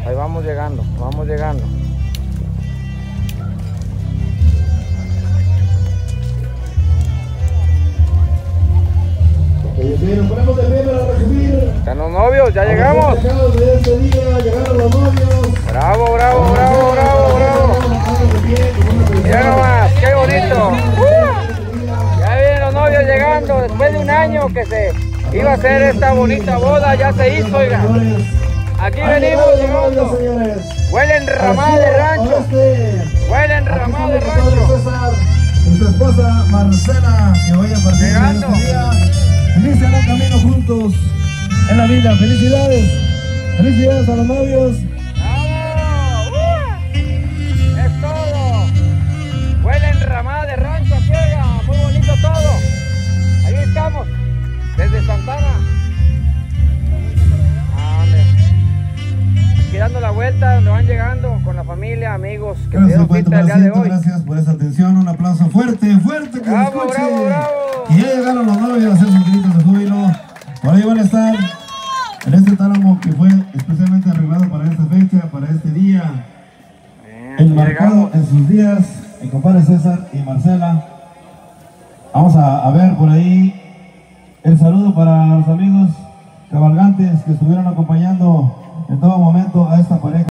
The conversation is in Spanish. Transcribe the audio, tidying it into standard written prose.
Ahí vamos llegando, vamos llegando. Nos ponemos de pie para recibir. Están los novios, ya llegamos. De este día, llegaron los novios. Bravo, bravo, bravo, bravo, bravo. Mira nomás, qué bonito. Ya vienen los novios llegando después de un año que se iba a hacer esta bonita boda, ya se hizo, oiga. Aquí venimos llegando. Huele enramada de rancho. Huele enramada de rancho. Nuestra esposa Marcela, que vaya a partir de este día. Inician el camino juntos en la vida. Felicidades. Felicidades a los novios. ¡Bravo! Es todo. Huele enramada de rancho aquí, oiga. Muy bonito todo. Ahí estamos. Desde Santana. Aquí dando la vuelta donde van llegando con la familia, amigos que se dieron cita el día de hoy. Gracias por esa atención. Un aplauso fuerte, fuerte que se escuche. Bravo, bravo. Y ya llegaron los novios a hacer sus gritos de júbilo. Por ahí van a estar en este tálamo que fue especialmente arreglado para esta fecha, para este día. Enmarcado en sus días, el compadre César y Marcela. Vamos a ver por ahí el saludo para los amigos cabalgantes que estuvieron acompañando en todo momento a esta pareja.